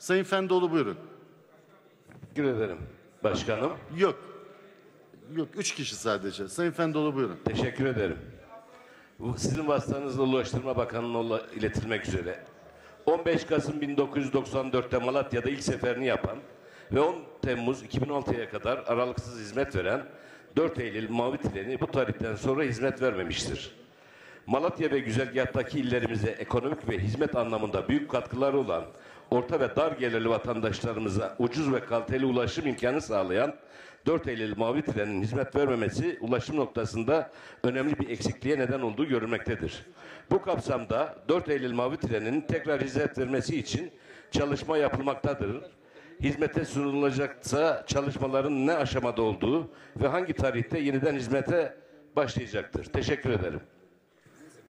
Sayın Fendoğlu buyurun. Teşekkür ederim başkanım. Yok. Yok, 3 kişi sadece. Sayın Fendoğlu buyurun. Teşekkür ederim. Bu sizin vasıtanızla Ulaştırma Bakanlığı'na iletilmek üzere. 15 Kasım 1994'te Malatya'da ilk seferini yapan ve 10 Temmuz 2016'ya kadar aralıksız hizmet veren 4 Eylül Mavi Treni bu tarihten sonra hizmet vermemiştir. Malatya ve güzergahtaki illerimize ekonomik ve hizmet anlamında büyük katkıları olan orta ve dar gelirli vatandaşlarımıza ucuz ve kaliteli ulaşım imkanı sağlayan 4 Eylül Mavi Treni'nin hizmet vermemesi ulaşım noktasında önemli bir eksikliğe neden olduğu görülmektedir. Bu kapsamda 4 Eylül Mavi Treni'nin tekrar hizmet vermesi için çalışma yapılmaktadır. Hizmete sunulacaksa çalışmaların ne aşamada olduğu ve hangi tarihte yeniden hizmete başlayacaktır. Teşekkür ederim.